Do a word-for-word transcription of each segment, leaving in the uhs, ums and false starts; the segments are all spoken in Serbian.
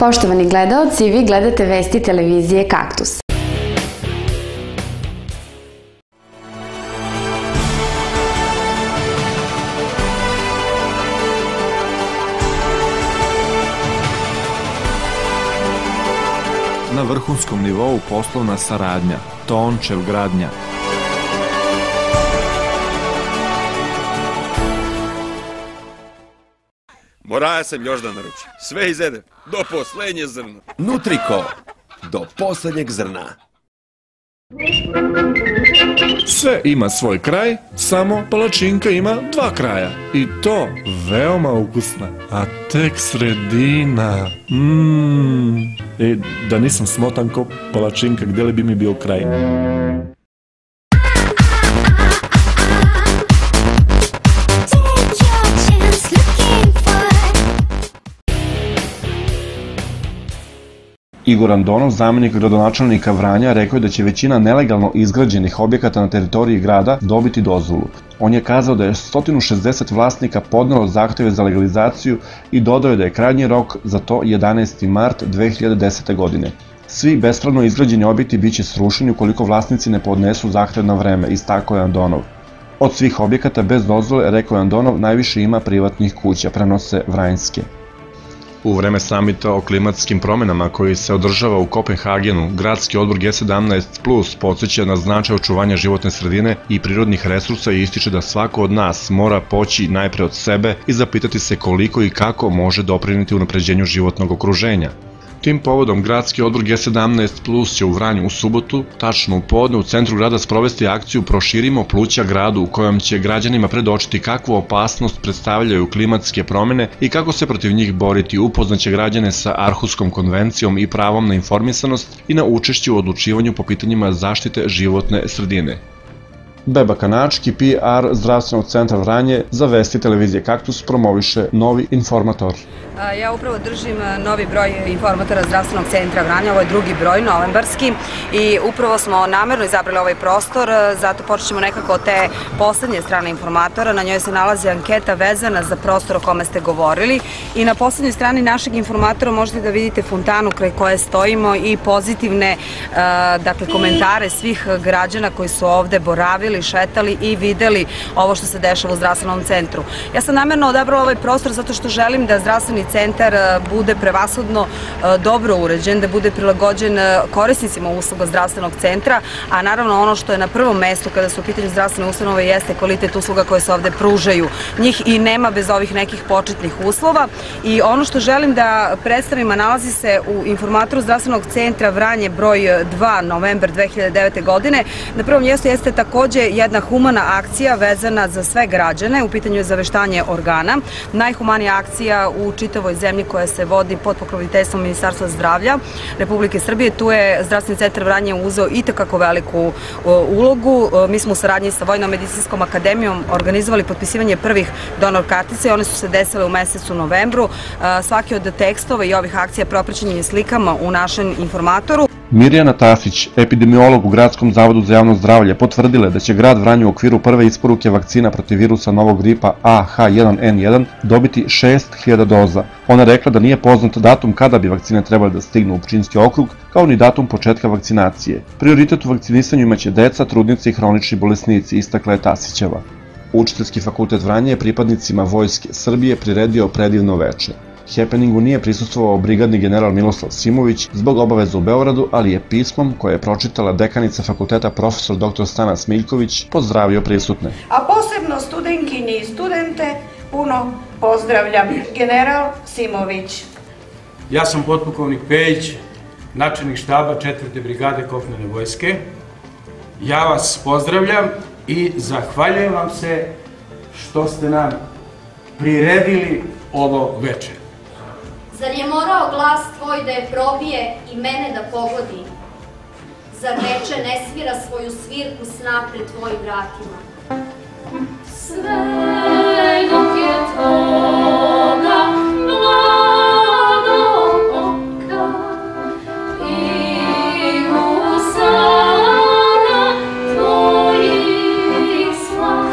Poštovani gledaoci, vi gledate vesti televizije Kaktus. Na vrhunskom nivou poslovna saradnja, Tončev gradnja. Moraja sam još da naručim. Sve izjedem, do poslednje zrna. Nutriko, do poslednjeg zrna. Sve ima svoj kraj, samo palačinka ima dva kraja. I to veoma ukusna, a tek sredina. Mmm. E, da nisam smotan ko palačinka, gdje li bi mi bio kraj? Igor Andonov, zamjenik gradonačelnika Vranja, rekao je da će većina nelegalno izgrađenih objekata na teritoriji grada dobiti dozvolu. On je kazao da je sto šezdeset vlasnika podnelo zahteve za legalizaciju i dodao je da je krajnji rok za to jedanaesti mart dve hiljade desete. godine. Svi bespravno izgrađeni objekti biće srušeni ukoliko vlasnici ne podnesu zahtev na vreme, istakao je Andonov. Od svih objekata bez dozvole, rekao je Andonov, najviše ima privatnih kuća, prenose Vranjske. U vreme samita o klimatskim promenama koji se održava u Kopenhagenu, gradski odbor G sedamnaest plus podsjeća na značaj očuvanja životne sredine i prirodnih resursa i ističe da svako od nas mora poći najpre od sebe i zapitati se koliko i kako može doprineti unapređenju životnog okruženja. Tim povodom, gradski odbor G sedamnaest plus će u Vranju u subotu, tačno u podne, u centru grada sprovesti akciju Proširimo pluća gradu, u kojom će građanima predočiti kakvu opasnost predstavljaju klimatske promene i kako se protiv njih boriti. Upoznaće građane sa Arhuskom konvencijom i pravom na informisanost i na učešću u odlučivanju po pitanjima zaštite životne sredine. Beba Kanački, P R Zdravstvenog centra Vranje, za vesti televizije Kaktus promoviše novi informator. Ja upravo držim novi broj informatora Zdravstvenog centra Vranja, ovo je drugi broj, novembarski, i upravo smo namerno izabrali ovaj prostor, zato počet ćemo nekako od te poslednje strane informatora. Na njoj se nalazi anketa vezana za prostor o kome ste govorili i na poslednjoj strani našeg informatora možete da vidite fontanu kraj koje stojimo i pozitivne dakle, komentare svih građana koji su ovde boravili, šetali i videli ovo što se dešava u zdravstvenom centru. Ja sam namerno odabrala ovaj prostor zato što želim da zdravstveni centar bude prevashodno dobro uređen, da bude prilagođen korisnicima usluga zdravstvenog centra, a naravno ono što je na prvom mestu kada su u pitanju zdravstvene ustanove jeste kvalitet usluga koje se ovde pružaju. Njih i nema bez ovih nekih početnih uslova i ono što želim da predstavim, a nalazi se u informatoru zdravstvenog centra Vranje broj dva, novembar dve hiljade devete. godine. Na prvom mjestu jeste takođe jedna humana akcija vezana za sve građane, u pitanju je zaveštanje organa. Najhumanija akcija u čitavoj zemlji koja se vodi pod pokroviteljstvom Ministarstva zdravlja Republike Srbije. Tu je zdravstveni centar Vranje uzeo i tekako veliku ulogu. Mi smo u saradnji sa Vojno-medicinskom akademijom organizovali potpisivanje prvih donor kartice i one su se desile u mesecu novembru. Svaki od tekstova i ovih akcija propraćen je slikama u našem informatoru. Mirjana Tasić, epidemiolog u Gradskom zavodu za javno zdravlje, potvrdila je da će grad Vranje u okviru prve isporuke vakcina protiv virusa novog gripa A H jedan N jedan dobiti šest hiljada doza. Ona rekla da nije poznat datum kada bi vakcine trebali da stignu u Pčinjski okrug, kao ni datum početka vakcinacije. Prioritet u vakcinisanju imaće deca, trudnice i hronični bolesnici, istakla je Tasićeva. Učiteljski fakultet Vranje je pripadnicima Vojske Srbije priredio predivno veče. Happeningu nije prisustvovao brigadni general Miloslav Simović zbog obaveza u Beogradu, ali je pismom koje je pročitala dekanica fakulteta profesor doktor Stana Smiljković pozdravio prisutne. A posebno studentkinje i studente puno pozdravljam. General Simović. Ja sam potpukovnik Pejić, načelnik štaba četvrte brigade kopnene vojske. Ja vas pozdravljam i zahvaljujem vam se što ste nam priredili ovo večer. Zar je morao glas tvoj da je probije i mene da pogodi? Zar veče ne svira svoju svirku sna pred tvojim vratima? Sve dok je toga mladog oka i usana tvojih sla.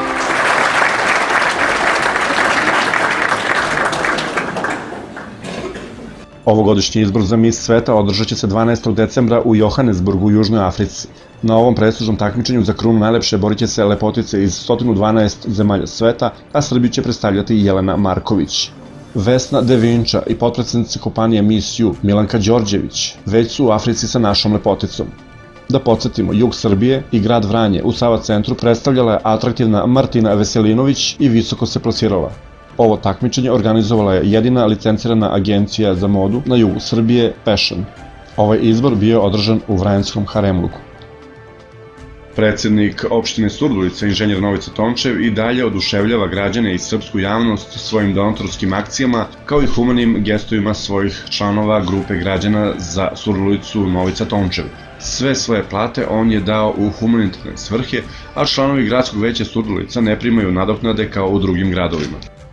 Ovogodišnji izbor za Mis sveta održat će se dvanaestog decembra u Johannesburgu u Južnoj Africi. Na ovom prestižnom takmičenju za krunu najlepše borit će se lepotice iz sto dvanaest zemalja sveta, a Srbiju će predstavljati Jelena Marković. Vesna Devinča i potpredsednica kompanije Miss You, Milanka Đorđević, već su u Africi sa našom lepoticom. Da podsjetimo, jug Srbije i grad Vranje u Sava centru predstavljala je atraktivna Martina Veselinović i visoko se plasirala. Ovo takmičenje organizovala je jedina licencirana agencija za modu na jugu Srbije, Passion. Ovaj izbor bio je održan u Vranjskom Haremluku. Predsednik opštine Surdulica, inženjer Novica Tončev, i dalje oduševljava građane i srpsku javnost svojim donatorskim akcijama, kao i humanim gestovima svojih članova grupe građana za Surdulicu Novica Tončev. Sve svoje plate on je dao u humanitarne svrhe, a članovi gradskog veća Surdulica ne primaju nadoknade kao u drugim gradovima.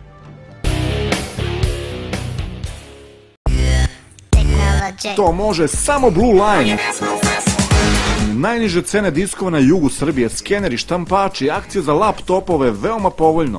To može samo Blue Line. Najniže cene diskova na jugu Srbije, skeneri, štampači, akcije za laptopove, veoma povoljno.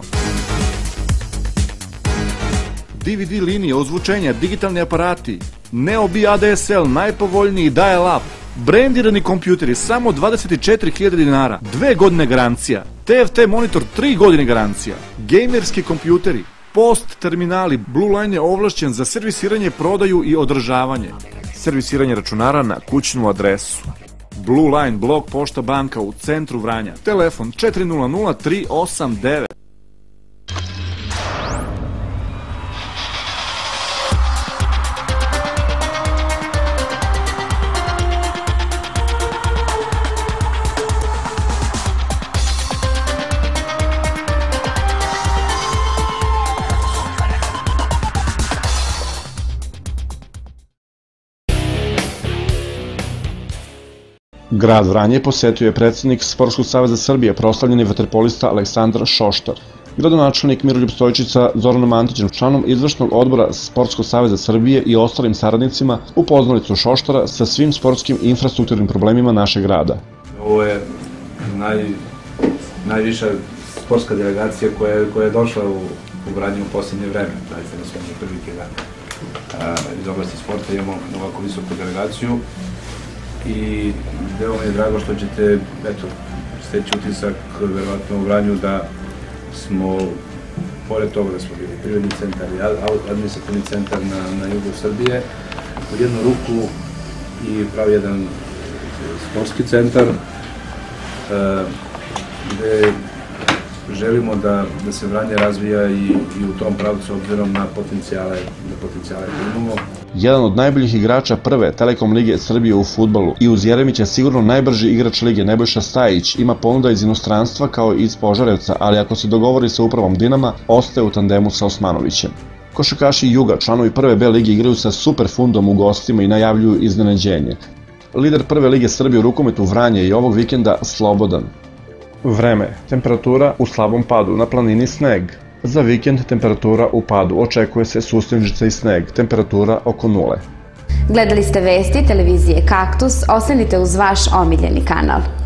D V D linije, ozvučenja, digitalni aparati, Neobi A D S L, najpovoljniji dial-up, brendirani kompjuteri, samo dvadeset četiri hiljade dinara, dve godine garancija, T F T monitor, tri godine garancija, gamerski kompjuteri, post terminali. Blue Line je ovlašćen za servisiranje, prodaju i održavanje. Servisiranje računara na kućnu adresu. Blue Line, blok Pošta banka u centru Vranja. Telefon četiri nula nula tri osam devet. Grad Vranje posetio je predsednik Sportskog saveza Srbije, proslavljeni vaterpolista Aleksandar Šoštar. Gradonačelnik Miroljub Stojčić sa Zoranom Antićem, članom izvršnog odbora Sportskog saveza Srbije i ostalim saradnicima, upoznali su Šoštara sa svim sportskim i infrastrukturnim problemima našeg grada. Ovo je najviša sportska delegacija koja je došla u Vranje u posljednje vreme. Zaista nismo imali prilike da iz oblasti sporta imamo ovako visoku delegaciju. I veoma je drago što ćete, eto, steći utisak, verovatno u Vranju, da smo, pored toga da smo bili privredni centar i administrativni centar na jugu Srbije, u jednu ruku i pravi jedan sportski centar, gde želimo da se Vranje razvija i u tom pravcu, obzirom na potencijale koje imamo. Jedan od najboljih igrača prve Telekom lige Srbije u fudbalu i uz Jeremića sigurno najbrži igrač lige Nebojša Stajić ima ponuda iz inostranstva kao i iz Požarevca, ali ako se dogovori sa upravom Dinama, ostaje u tandemu sa Osmanovićem. Košarkaši Juga, članovi prve B lige, igraju sa Super Fundom u gostima i najavljuju iznenađenje. Lider prve lige Srbije u rukometu Vranje je ovog vikenda slobodan. Vreme, temperatura u slabom padu, na planini sneg. Za vikend temperatura u padu, očekuje se sustinžica i sneg, temperatura oko nule. Gledali ste vesti televizije Kaktus, ostanite uz vaš omiljeni kanal.